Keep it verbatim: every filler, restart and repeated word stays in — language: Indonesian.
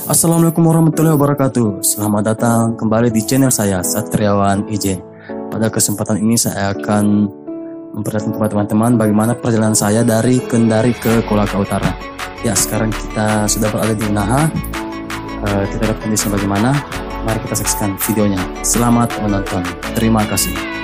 Assalamualaikum warahmatullahi wabarakatuh. Selamat datang kembali di channel saya, Satriawan I J. Pada kesempatan ini saya akan memperlihatkan kepada teman-teman bagaimana perjalanan saya dari Kendari ke Kolaka Utara. Ya, sekarang kita sudah berada di Naha. Uh, kita lihat kondisinya bagaimana. Mari kita saksikan videonya. Selamat menonton. Terima kasih.